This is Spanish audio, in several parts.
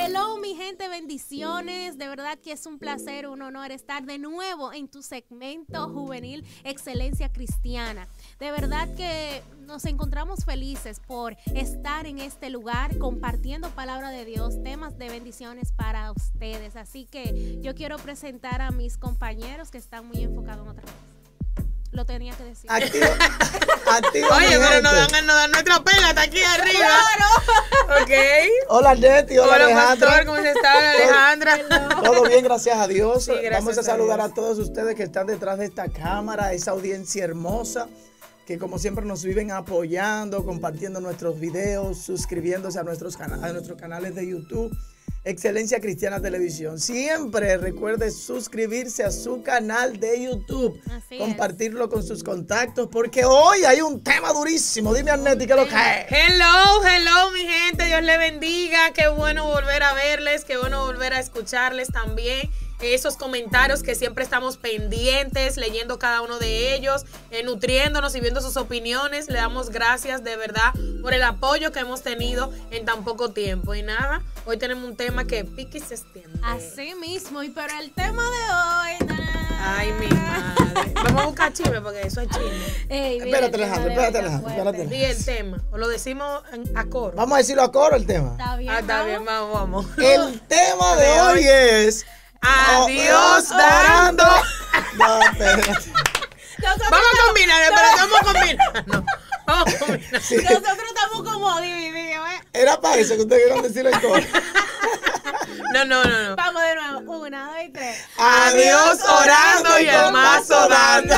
Hello, mi gente, bendiciones. De verdad que es un placer, un honor estar de nuevo en tu segmento juvenil Excelencia Cristiana. De verdad que nos encontramos felices por estar en este lugar compartiendo palabra de Dios, temas de bendiciones para ustedes. Así que yo quiero presentar a mis compañeros que están muy enfocados en otra cosa. Lo tenía que decir. Activo, Oye, pero nos dan nuestra pela, está aquí arriba. Claro. Ok. Hola, Neti. Hola, Alejandra. Pastor, ¿cómo se está, Alejandra? Todo bien, gracias a Dios. Sí, gracias Vamos a saludar a a todos ustedes que están detrás de esta cámara, esa audiencia hermosa que como siempre nos viven apoyando, compartiendo nuestros videos, suscribiéndose a nuestros canales de YouTube. Excelencia Cristiana Televisión. Siempre recuerde suscribirse a su canal de YouTube. Compartirlo con sus contactos porque hoy hay un tema durísimo. Dime, Arneti, ¿qué es lo que es? Hello, mi gente. Dios les bendiga. Qué bueno volver a verles. Qué bueno volver a escucharles también. Esos comentarios que siempre estamos pendientes, leyendo cada uno de ellos, nutriéndonos y viendo sus opiniones. Le damos gracias de verdad por el apoyo que hemos tenido en tan poco tiempo. Y nada, hoy tenemos un tema que pica y se extiende. Así mismo, y pero el tema de hoy... Ay, mi madre. Vamos a buscar chisme porque eso es chisme. Espérate, Alejandro. Y el tema, o lo decimos a coro. Vamos a decirlo a coro el tema. Está bien, Está bien, vamos. El tema de hoy es... Adiós orando. No, espérate. Vamos a combinar, espérate, vamos a combinar. Sí. Nosotros estamos como divididos, ¿eh? Era para eso que ustedes querían decirlo en coro. No. Vamos de nuevo. 1, 2 y 3. Adiós orando y el mazo dando.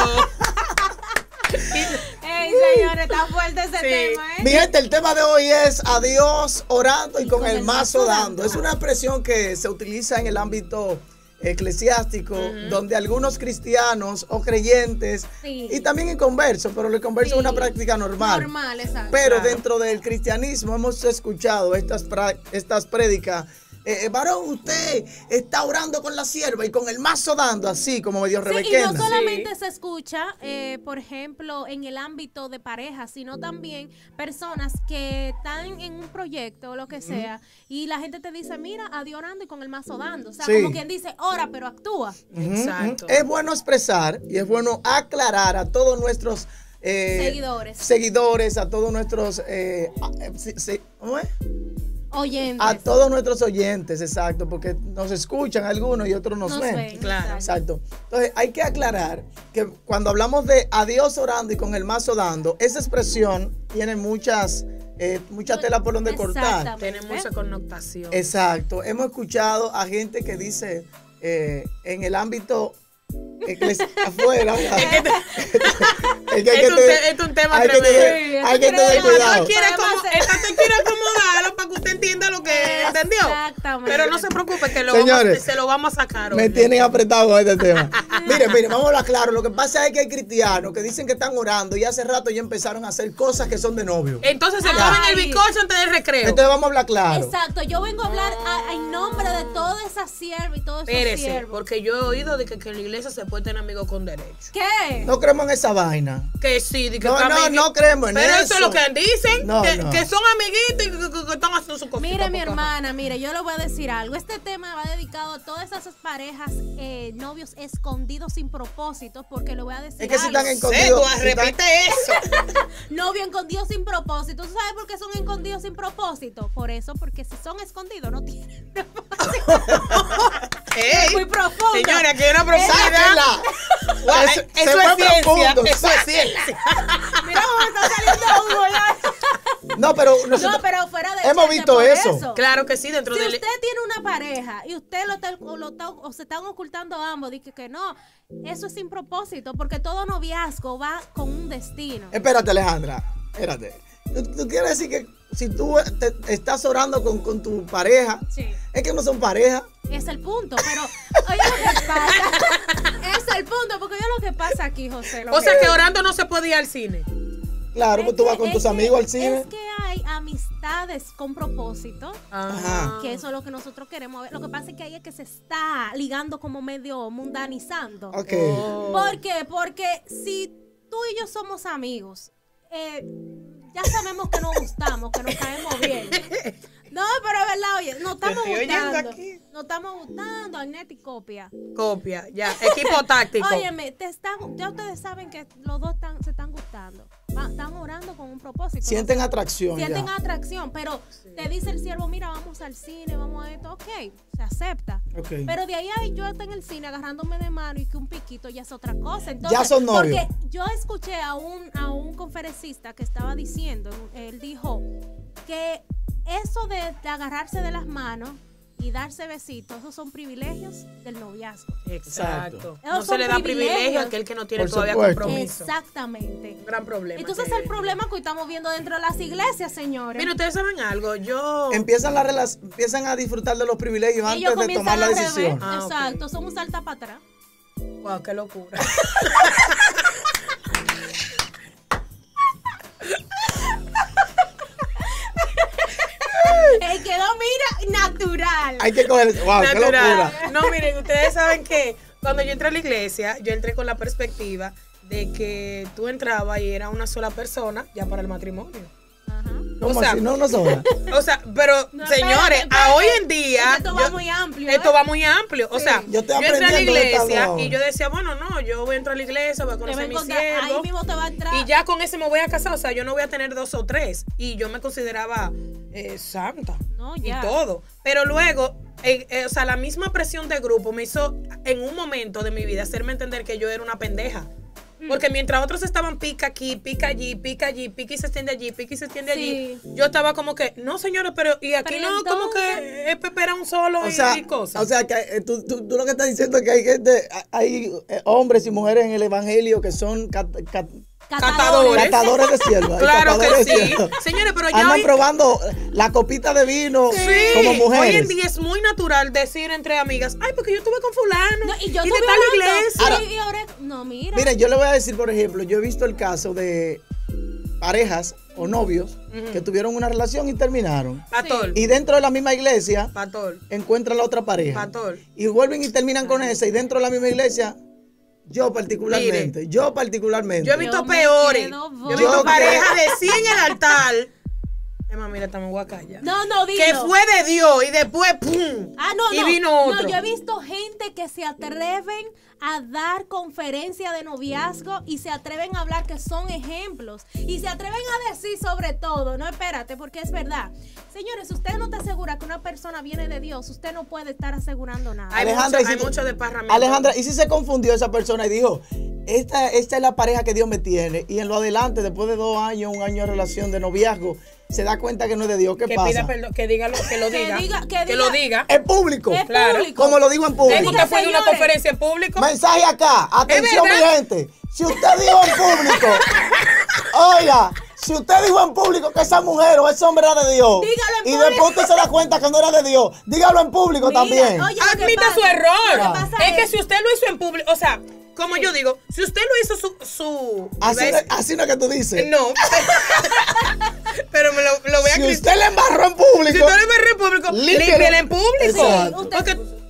Ey, señores, está fuerte ese tema, ¿eh? Mi gente, el tema de hoy es adiós orando y con el mazo dando. Es una expresión que se utiliza en el ámbito eclesiástico, donde algunos cristianos o creyentes, y también en converso, pero el converso es una práctica normal. Normal, exacto. Pero dentro del cristianismo hemos escuchado estas prédicas. Varón, usted está orando con la sierva y con el mazo dando, así como medio rebequena. Y no solamente se escucha, por ejemplo, en el ámbito de pareja, sino también personas que están en un proyecto o lo que sea, y la gente te dice, mira, adiós orando y con el mazo dando. O sea, como quien dice, ora, pero actúa. Exacto. Es bueno expresar y es bueno aclarar a todos nuestros seguidores, a todos nuestros... ¿cómo es? Oyentes. A todos nuestros oyentes, exacto, porque nos escuchan algunos y otros nos ven. Claro. Exacto. Entonces, hay que aclarar que cuando hablamos de adiós orando y con el mazo dando, esa expresión tiene mucha tela por donde cortar. Tiene mucha connotación. Exacto. Hemos escuchado a gente que dice en el ámbito afuera. Es un tema tremendo. Hay que tener cuidado. Quiere acomodarlo para que usted entienda lo que entendió. Exactamente. Pero no se preocupe que se lo vamos a sacar hoy. Me tienen apretado con este tema. Mire, vamos a hablar claro. Lo que pasa es que hay cristianos que dicen que están orando y hace rato ya empezaron a hacer cosas que son de novio. Entonces se comen el bizcocho antes del recreo. Entonces vamos a hablar claro. Exacto. Yo vengo a hablar en nombre de toda esa sierva y todos esos siervos. Porque yo he oído de que en la iglesia se puede tener amigos con derecho. ¿Qué? No creemos en esa vaina. Que sí, de que no creemos en eso. Pero eso es lo que dicen, No. que son amiguitos y que están haciendo su cosita. Mire, mi hermana, yo le voy a decir algo. Este tema va dedicado a todas esas parejas, novios escondidos sin propósito, porque le voy a decir Es que si algo. están escondidos. Repite eso. Novio escondido sin propósito. ¿Tú sabes por qué son escondidos sin propósito? Por eso, porque si son escondidos no tienen propósito. Es muy profundo. Señora, que una profundidad. Eso es ciencia. Eso es ciencia. Mira cómo está saliendo uno ya. No, pero fuera de hemos chiste, visto por eso. Claro que sí, dentro si de... usted tiene una pareja y usted o se están ocultando ambos, dice que no, eso es sin propósito, porque todo noviazgo va con un destino. Espérate, Alejandra, espérate. ¿Tú quieres decir que si tú estás orando con tu pareja, es que no son pareja? Es el punto, pero oye lo que pasa. Es el punto, porque oye lo que pasa aquí, José. O sea que orando no se puede ir al cine. Claro, pues tú vas con tus amigos al cine. Es que hay amistades con propósito, que eso es lo que nosotros queremos ver. Lo que pasa es que ahí es que se está ligando como medio mundanizando. Okay. ¿Por qué? Porque si tú y yo somos amigos, ya sabemos que nos gustamos, que nos caemos bien. No, pero es verdad, oye, nos estamos estoy oyendo gustando. aquí. Nos estamos gustando, Agnetti copia. Copia, ya. Equipo táctico. Óyeme, ya ustedes saben que los dos se están gustando. Están orando con un propósito. Sienten atracción. Sienten ya. atracción, pero te dice el siervo, mira, vamos al cine, vamos a esto, ok, se acepta. Ok. Pero de ahí a yo estar en el cine agarrándome de mano y que un piquito ya es otra cosa. Entonces, Ya son novios. Porque yo escuché a un conferencista que estaba diciendo, él dijo que eso de agarrarse de las manos y darse besitos, esos son privilegios del noviazgo. Exacto. Esos No se son le da privilegio privilegios. a aquel que no tiene Por todavía supuesto. compromiso. Exactamente. Un gran problema. Entonces que- el problema que hoy estamos viendo dentro de las iglesias, señores. Mira, ustedes saben algo. Yo. Empiezan a disfrutar de los privilegios Ellos antes de comienzan tomar la al revés. decisión. Ah, ok. Exacto, son un salta para atrás. Wow, qué locura. Quedó, mira, natural. Hay que coger. ¡Wow! ¡Qué Natural. locura! No, miren, ustedes saben que cuando yo entré a la iglesia, yo entré con la perspectiva de que tú entrabas y era una sola persona ya para el matrimonio. Ajá. ¿Cómo O sea, así? No, no sobra. O sea, pero No, señores, espérate, a hoy espérate. en día. Esto va muy amplio, Esto ¿eh? va muy amplio. O sea, Yo estoy yo entré a la aprendiendo de esta iglesia ahora. y yo decía, bueno, no, yo voy a entrar a la iglesia, voy a Te conocer va a a mi encontrar, ahí siervo. mismo te va a entrar. Y ya con ese me voy a casar, o sea, yo no voy a tener 2 o 3. Y yo me consideraba santa No, y ya. todo. Pero luego, o sea, la misma presión de grupo me hizo en un momento de mi vida hacerme entender que yo era una pendeja. Porque mientras otros estaban pica aquí, pica allí, pica allí, pica y se extiende allí, pica y se extiende allí, Sí. yo estaba como que, no señores, pero y aquí Pero no, como que es Pepe era un solo y cosas. O sea, que tú lo que estás diciendo es que hay gente, hay hombres y mujeres en el evangelio que son Catadores. catadores de siervas. Claro que catadores de sí. siervas. Señores, pero ya Andan hoy, probando la copita de vino sí, como mujeres. hoy en día es muy natural decir entre amigas, ay, porque yo estuve con fulano No, y yo de estuve tal orando. iglesia. Ahora- Sí, y ahora, no, mira. Mire, yo le voy a decir, por ejemplo, yo he visto el caso de parejas o novios que tuvieron una relación y terminaron. Pastor, Y dentro de la misma iglesia pastor, encuentran la otra pareja. pastor. Y vuelven y terminan con esa. Y dentro de la misma iglesia, yo particularmente. Yo Yo he visto Yo me peores. quedo Yo he visto boba. parejas de 100 en el altar. Emma, mira, estamos en Huacaya. No, dilo. Que fue de Dios y después, ¡pum! Ah, no, y no. vino otro. No, yo he visto gente que se atreven a dar conferencia de noviazgo y se atreven a hablar que son ejemplos. Y se atreven a decir sobre todo, no, espérate, porque es verdad. Señores, si usted no te asegura que una persona viene de Dios, usted no puede estar asegurando nada. Hay Alejandra, mucho, ¿y hay si tú- mucho desparramiento. Alejandra, ¿y si se confundió esa persona y dijo, esta es la pareja que Dios me tiene? Y en lo adelante, después de 2 años, 1 año de relación de noviazgo, se da cuenta que no es de Dios. ¿Qué que pasa? pida perdón, que diga que lo diga. que lo diga. diga. Es público. Es Claro. público. Como lo digo en ¿Es público. que usted fue de una señores. conferencia en público? Mensaje acá. Atención, mi verdad? gente. Si usted dijo en público, oiga, si usted dijo en público que esa mujer o ese hombre era de Dios, Dígalo en y público. después usted se da cuenta que no era de Dios, dígalo en público Mira, también. oye, lo que Admita pasa- su error. lo que pasa Es que si usted lo hizo en público, o sea, como yo digo, si usted lo hizo su Así no es que tú dices. no. Pero me lo voy a Si criticar. usted le embarró en Si público, usted lo ve en público, límpielo. límpiela en público. Exacto. Usted- Porque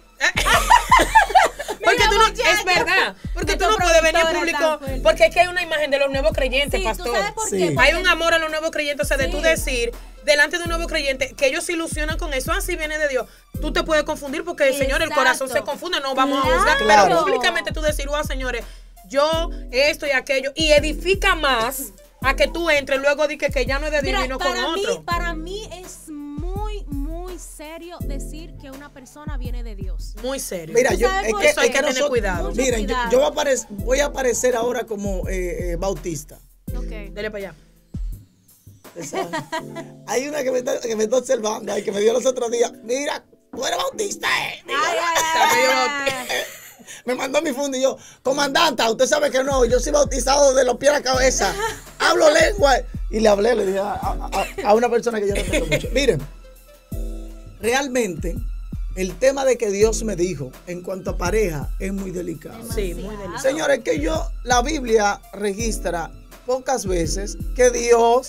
Mira, tú no, muchacha. es verdad, porque tú Esta no puedes venir en productora tan público, fuerte. porque es que hay una imagen de los nuevos creyentes, Sí, pastor. ¿tú sabes por Sí. qué? Hay Porque- un amor a los nuevos creyentes, o sea, de Sí. tú decir delante de un nuevo creyente que ellos se ilusionan con eso, así viene de Dios. Tú te puedes confundir porque, Señor, el Exacto. corazón se confunde, no vamos a Claro. juzgar, Claro. pero públicamente tú decir, wow, señores, yo esto y aquello, y edifica más a que tú entres, luego di que ya no es de Dios Mira, y no con otro. para mí es muy, muy serio decir que una persona viene de Dios. Muy serio. mira, ¿Tú yo sabes es por que, eso hay es que que tener nosotros, cuidado. Mucho miren, cuidado. yo voy a aparecer ahora como bautista. Ok. Dele para allá. Usted sabe. Hay una que me está observando, ay, que me dio los otros días. Mira, tú eres bautista, Ay, ay, Está medio ay. Me mandó mi funda y yo, comandante, usted sabe que no, yo soy bautizado de los pies a la cabeza. Hablo lengua. Y le hablé, le dije a una persona que yo respeto mucho. Miren, realmente el tema de que Dios me dijo en cuanto a pareja es muy delicado. Sí, muy delicado. Señores, que la Biblia registra pocas veces que Dios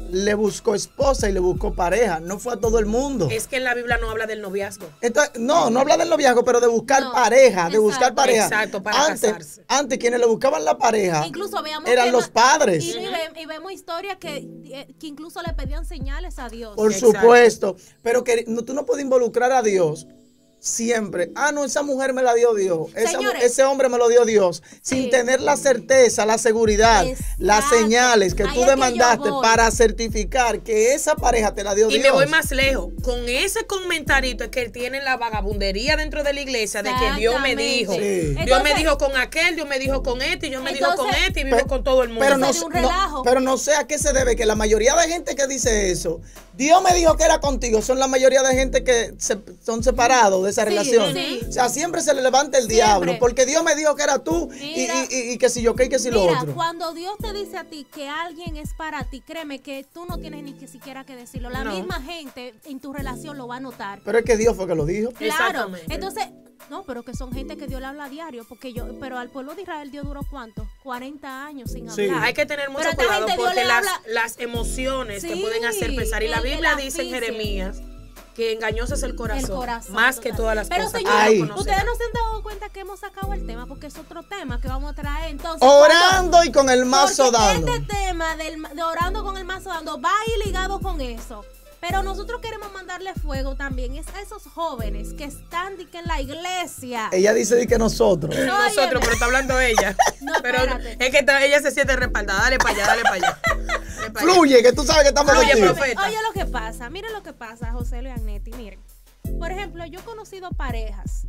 le buscó esposa y le buscó pareja, no fue a todo el mundo. Es que en la Biblia no habla del noviazgo. Entonces, no habla del noviazgo, pero de buscar pareja, de buscar pareja. Exacto, para casarse. Antes quienes le buscaban la pareja incluso veamos eran los padres. Y vemos historias que incluso le pedían señales a Dios. Por Exacto. supuesto, pero que tú no puedes involucrar a Dios siempre. No, esa mujer me la dio Dios. Ese hombre me lo dio Dios. Sin tener la certeza, la seguridad, las señales que tú demandaste para certificar que esa pareja te la dio Dios. Y me voy más lejos. Con ese comentarito es que tienen la vagabundería dentro de la iglesia de que Dios me dijo. Sí. Dios Entonces, me dijo con aquel, Dios me dijo con este, y Dios me dijo con entonces, este, y vivo con todo el mundo. Pero no sé a qué se debe que la mayoría de gente que dice eso, Dios me dijo que era contigo, son la mayoría de gente que son separados de esa relación. Sí. O sea, siempre se le levanta el diablo, porque Dios me dijo que era tú. Mira, y que si yo qué y que si lo otro. Cuando Dios te dice a ti que alguien es para ti, créeme que tú no tienes ni que siquiera que decirlo. La misma gente en tu relación lo va a notar. Pero es que Dios fue que lo dijo. Claro. Entonces, no, pero que son gente que Dios le habla a diario, pero al pueblo de Israel Dios duró ¿cuánto? 40 años sin hablar. Sí. Hay que tener mucho Pero cuidado esta gente porque Dios le habla- las emociones te Sí, pueden hacer pensar. Y la Biblia el dice en aficio. Jeremías que engañoso es el corazón, corazón, más total. que todas las Pero cosas. señores, Ay. ustedes no se han dado cuenta que hemos sacado el tema, porque es otro tema que vamos a traer. Entonces, Orando y con el mazo porque dando. este tema de orando con el mazo dando va a ir ligado con eso. Pero nosotros queremos mandarle fuego también a esos jóvenes que están en la iglesia. Ella dice que nosotros. Nosotros, pero está hablando ella. No, pero espérate. es que ella se siente respaldada. Dale para allá, dale para allá. Dale pa' allá. Fluye, que tú sabes que estamos Fluye, contigo. profeta. Oye lo que pasa, miren lo que pasa, José y Agnetti, miren. Por ejemplo, yo he conocido parejas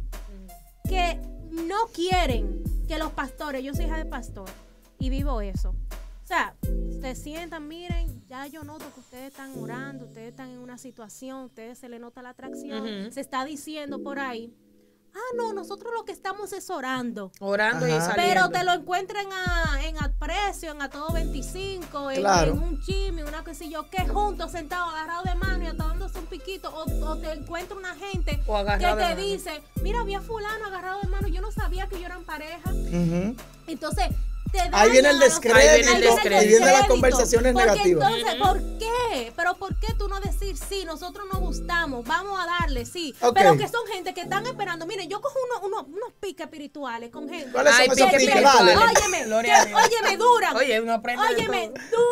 que no quieren que los pastores, yo soy hija de pastor y vivo eso. O sea, se sientan, miren, ya yo noto que ustedes están orando, ustedes están en una situación, ustedes se les nota la atracción, se está diciendo por ahí, no, nosotros lo que estamos es orando. Orando y Ajá. saliendo. Pero te lo encuentran en Aprecio, en A Todo 25, Claro. en un chisme, una que sé yo, que juntos, sentados, agarrados de mano y hasta dándose un piquito, o te encuentra una gente O que agarrado de te mano. dice, mira, había fulano agarrado de mano, yo no sabía que ellos eran pareja. Ujú. Entonces, te Ahí viene el dañan a los- descrédito, ahí viene el descrédito. y vienen las conversaciones Porque negativas. entonces, ¿por qué? Pero ¿por qué tú no decir sí? Nosotros nos gustamos, vamos a darle, sí. Ok. Pero que son gente que están esperando. Miren, yo cojo unos piques espirituales con gente. ¿Cuáles son Ay, esos pique piques? espirituales. Vale. Óyeme, Gloria a Dios. óyeme, duran. Oye, uno aprende de Óyeme,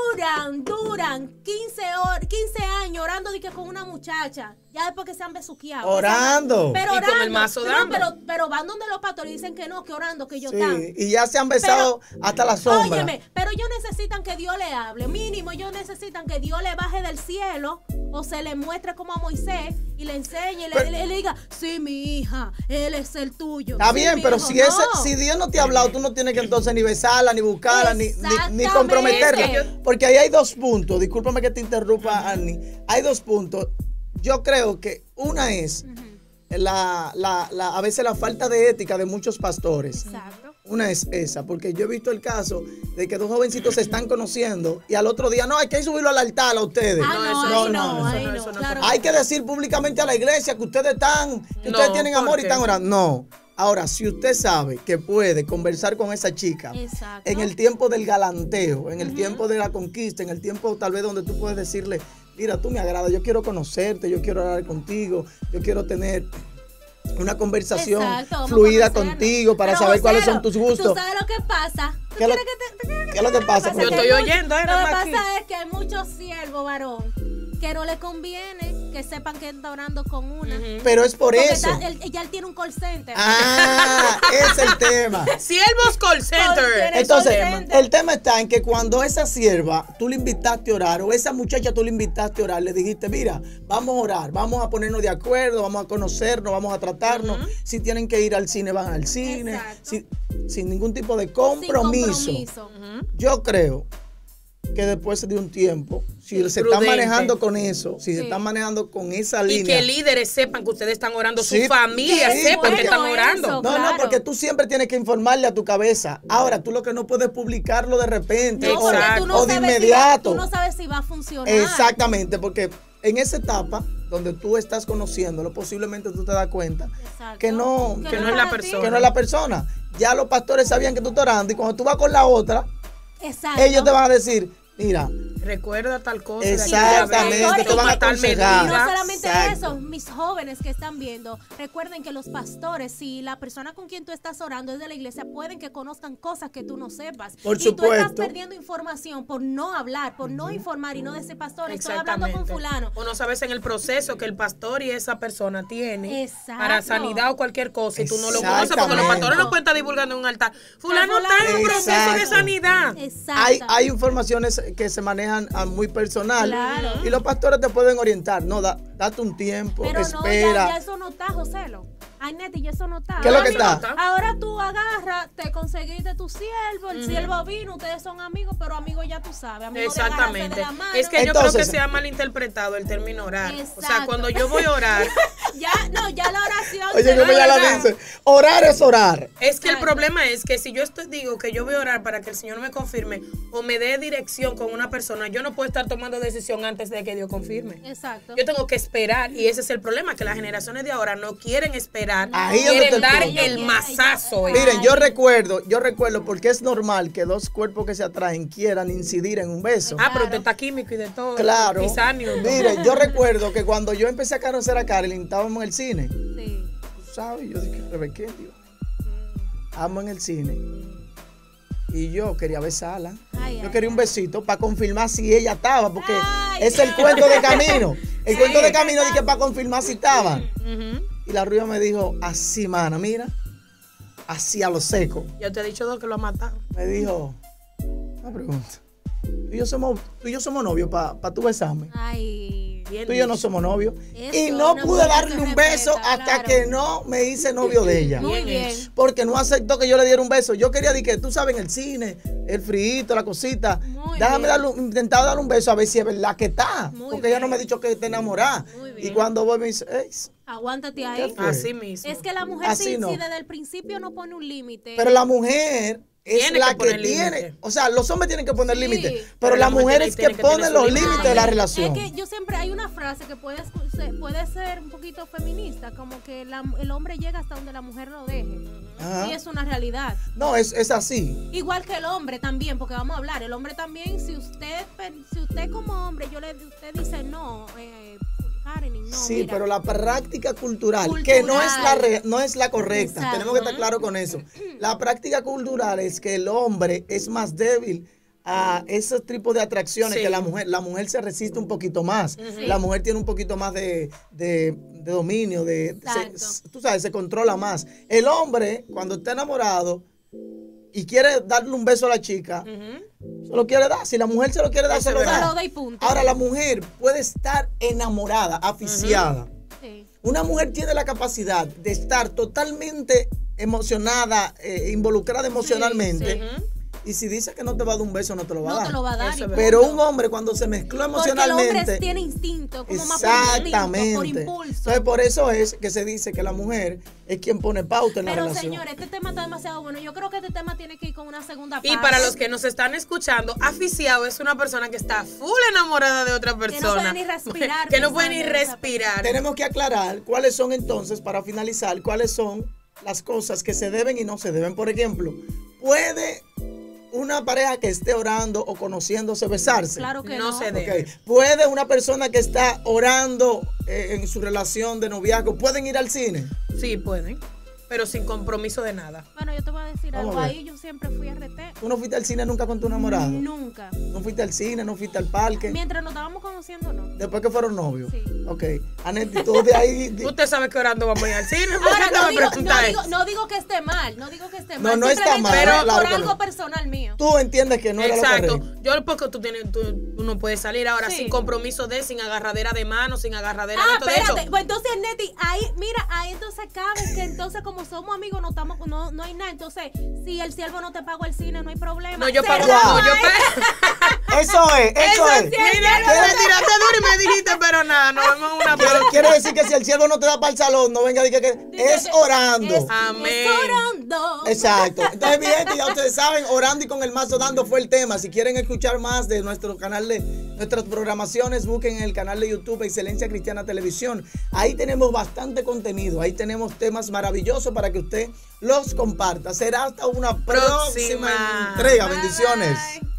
duran 15 años orando de que con una muchacha. Ya después que se han besuqueado. Orando. Pero Y orando. con el mazo No, dando. pero van donde los pastores y dicen que no, que orando, que ellos Sí, están. y ya se han besado hasta la sombra. Óyeme, pero ellos necesitan que Dios le hable. Mínimo, ellos necesitan que Dios le baje del cielo o se le muestre como a Moisés y le enseñe y le diga, sí, mi hija, él es el tuyo. Está Sí, bien, mi pero hijo, si, no. si Dios no te ha hablado, tú no tienes que entonces ni besarla, ni buscarla, ni Exactamente. comprometerla. Porque ahí hay dos puntos. Discúlpame que te interrumpa, Annie. Hay dos puntos. Yo creo que una es a veces la falta de ética de muchos pastores. Exacto. Una es esa, porque yo he visto el caso de que dos jovencitos se están conociendo y al otro día, no, hay que subirlo al altar a ustedes. No, claro. Hay que decir públicamente a la iglesia que ustedes ustedes tienen amor y están orando. No. Ahora, si usted sabe que puede conversar con esa chica Exacto. en el tiempo del galanteo, en el tiempo de la conquista, en el tiempo tal vez donde tú puedes decirle, mira, tú me agradas, yo quiero conocerte, yo quiero hablar contigo, yo quiero tener una conversación Exacto, vamos a fluida conocernos. contigo para Pero, saber cuáles José, son tus gustos. ¿Tú sabes lo que pasa? ¿Tú ¿Qué es lo- quieres que qué es lo que pasa, Yo estoy Que oyendo, Lo que nada más aquí. pasa es que hay muchos siervos, varón, que no le conviene que sepan que está orando con una. Pero es por Porque eso. ya él tiene un call center. Es el tema. Siervos Call Center. Entonces, call center. el tema está en que cuando esa sierva tú le invitaste a orar o esa muchacha tú le invitaste a orar, le dijiste, mira, vamos a orar, vamos a ponernos de acuerdo, vamos a conocernos, vamos a tratarnos. Si tienen que ir al cine, van al cine. Exacto. Sin ningún tipo de Sin compromiso. Yo creo que después de un tiempo, si se están Prudente. manejando con eso, si se Sí. están manejando con esa Y línea. que líderes sepan que ustedes están orando, Sí, su familia sí, sepan porque- que están Bueno, orando. eso. No, Claro. porque tú siempre tienes que informarle a tu cabeza. Ahora, tú lo que no puedes publicarlo de repente No, porque Exacto. tú no o de sabes inmediato. tú no sabes si va a funcionar. Exactamente, porque en esa etapa donde tú estás conociéndolo, posiblemente tú te das cuenta Exacto. que no Que no es la para ti. persona. que no es la persona. Ya los pastores sabían que tú estás orando y cuando tú vas con la otra, Exacto. ellos te van a decir, mira, recuerda tal cosa. Exactamente, te van a aconsejar. Y no solamente Exacto. eso, mis jóvenes que están viendo, recuerden que los pastores, si la persona con quien tú estás orando es de la iglesia, pueden que conozcan cosas que tú no sepas. Por y tú estás supuesto. perdiendo información por no hablar, por no informar y no decir, pastor, estoy hablando con fulano. O no sabes en el proceso que el pastor y esa persona tiene Exacto. para sanidad o cualquier cosa y tú no lo conoces porque Exactamente. los pastores no pueden estar divulgando en un altar. Fulano está en un proceso de Exacto. sanidad. Exacto. Hay informaciones que se manejan muy personal Claro. y los pastores te pueden orientar. No, date un tiempo, Pero no, espera. ya eso no está, Joselo. Ay, Neti, ya eso no está. ¿Qué es lo que Ahora está? Ahora tú agarras, te conseguiste tu siervo, el siervo vino, ustedes son amigos, pero amigos ya tú sabes, amigos de agarrarse de Exactamente. la mano. Es que yo Entonces, creo que se ha malinterpretado el término orar. O sea, Exacto. cuando yo voy a orar, ya la oración. Oye, se como ya la da. dice, orar es orar. es que el Exacto. problema es que si yo digo que yo voy a orar para que el Señor me confirme o me dé dirección con una persona, yo no puedo estar tomando decisión antes de que Dios confirme. Exacto. Yo tengo que esperar y ese es el problema, que las generaciones de ahora no quieren esperar, Ahí es donde quieren está el dar punto. el mazazo. Miren, yo recuerdo, porque es normal que dos cuerpos que se atraen quieran incidir en un beso. Ah, pero usted está químico y de todo. Claro. Pisáneo. Miren, yo recuerdo que cuando yo empecé a conocer a Carolyn, estábamos en el cine. Sí. Tú sabes, yo dije, Rebeca, Dios. Estábamos en el cine. Y yo quería besarla. Ay, Yo ay, quería un besito para confirmar si ella estaba, porque Ay, es el Dios. cuento de camino. El Sí. cuento de camino dije para confirmar si estaban. Ujú. Y la rubia me dijo, así, mana, mira, así a lo seco. Yo te he dicho dos que lo ha matado. Me dijo, una pregunta. Tú y yo somos novios para tú besarme. Ay. Bien Tú y yo no dicho. somos novios. Eso, Y no una pude mujer darle se un beso respeta, hasta claro. que no me hice novio de ella. Muy Bien bien. hecho. Porque no aceptó que yo le diera un beso. Yo quería decir que tú sabes, en el cine, el frío, la cosita. Muy Déjame bien. intentar darle un beso a ver si es verdad que está. Muy porque ella no bien. me ha dicho que está enamorada. Muy Y bien. cuando voy me dice, "Ey, Aguántate ¿qué ahí. fue?". Así mismo. Es que la mujer Así si no. desde el principio no pone un límite. Pero la mujer es Tiene la que que poner tiene. límite. O sea, los hombres tienen que poner Sí. límites. Pero la mujer es que tiene que pone tener los su límites límite. de la Es relación. que yo siempre hay una frase que puede ser un poquito feminista, como que el hombre llega hasta donde la mujer lo deje. Ajá. Y es una realidad. No, es así. Igual que el hombre también, porque vamos a hablar, el hombre también, si usted como hombre, usted dice no, Karen, no, Sí, mira, pero la práctica cultural, que no es no es la correcta, Exacto. tenemos que estar claros con eso. La práctica cultural es que el hombre es más débil a ese tipo de atracciones Sí. que la mujer. La mujer se resiste un poquito más. La mujer tiene un poquito más de dominio, Exacto. tú sabes, se controla más. El hombre, cuando está enamorado y quiere darle un beso a la chica, se lo quiere dar. Si la mujer se lo quiere dar, Eso se lo es verdad. da. Se lo da y punto. Ahora, la mujer puede estar enamorada, aficiada. sí. Una mujer tiene la capacidad de estar totalmente emocionada, involucrada emocionalmente. Y si dice que no te va a dar un beso, no te lo va a No dar. te lo va a dar. Eso y es punto. Pero un hombre cuando se mezcló Porque el hombre emocionalmente, tiene instinto, como más por instinto, exactamente. por impulso. Entonces por eso es que se dice que la mujer es quien pone pauta en la Pero relación. señores, este tema está demasiado bueno. Yo creo que este tema tiene que ir con una segunda parte. Y para los que nos están escuchando, aficiado es una persona que está full enamorada de otra persona. puede ni respirar Que no puede ni pensando en esa respirar. Tenemos que aclarar cuáles son entonces, para finalizar, cuáles son las cosas que se deben y no se deben. Por ejemplo, ¿puede una pareja que esté orando o conociéndose besarse? Claro que No no. se debe. Ok. ¿Puede una persona que está orando en su relación de noviazgo, pueden ir al cine? Sí, pueden. Pero sin compromiso de nada. Bueno, yo te voy a decir Vamos algo. a ver. Ahí yo siempre fui a RT. ¿Tú no fuiste al cine nunca con tu enamorado? Nunca. ¿No fuiste al cine? ¿No fuiste al parque? Mientras nos estábamos conociendo, no. Después que fueron novios. Sí. Ok. Anetti, tú de ahí. Usted sabe que orando vamos a ir al cine. ¿Por Ahora, qué te me pregunta eso? no digo que esté mal. No digo que esté No, mal. no está Simplemente mal, fue claro por que algo no. personal mío. Tú entiendes que no era lo Exacto. correcto. Yo porque tú no puedes salir ahora Sí. sin compromiso sin agarradera de mano, sin agarradera Ah, de todo. De espérate. hecho, Pues entonces, Neti, ahí entonces cabe que entonces como somos amigos no hay nada. Entonces, si el siervo no te pagó el cine, no hay problema. no, yo pago. ¿Será? No, yo Eso es. Mira, me tiraste duro y me dijiste, pero nada, nos vemos en una próxima. Quiere decir que si el siervo no te da para el salón, no venga a decir que es orando. Amén. Es orando. Exacto. Entonces, mi gente, ya ustedes saben, orando y con el mazo dando fue el tema. Si quieren escuchar más de nuestro canal de nuestras programaciones, busquen en el canal de YouTube Excelencia Cristiana Televisión. Ahí tenemos bastante contenido. Ahí tenemos temas maravillosos para que usted los comparta. Será hasta una próxima entrega. Bendiciones. Bye.